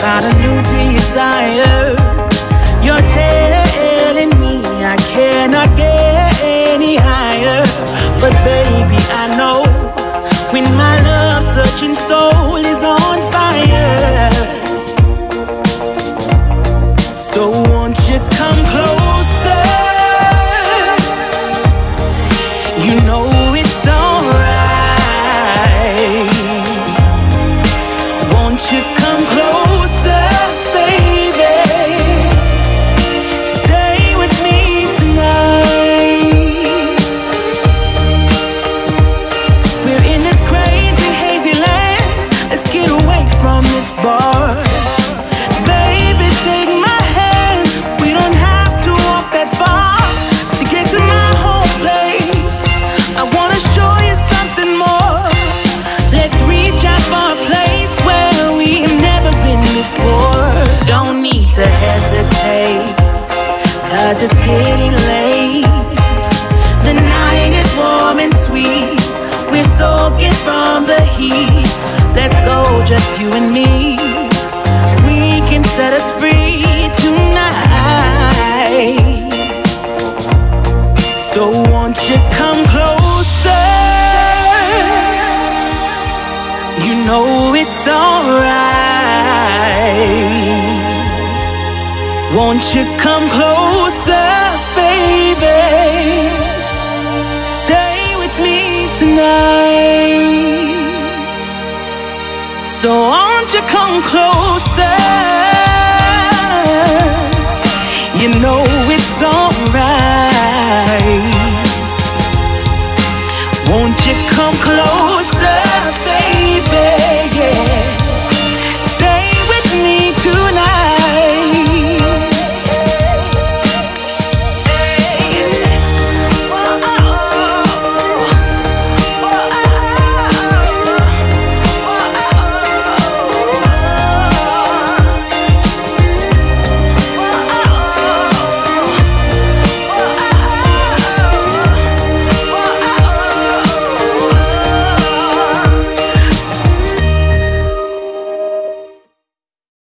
got a new desire. You're telling me I cannot get any higher, but baby, I know when my love-searching soul is on fire. So won't you come closer? You know it's alright. Won't you come closer, baby? Stay with me tonight. We're in this crazy, hazy land. Let's get away from this bar. Baby, take my hand. We don't have to walk that far to get to my home place. I wanna show you something more. Let's reach out for a place where we've never been before. Don't need to hesitate, 'cause it's getting late. The night is warm and sweet. We're soaking from the heat. Let's go, just you and me. We can set us free tonight. So won't you come closer? You know it's alright. Won't you come closer, baby? Stay with me tonight. So won't you come closer?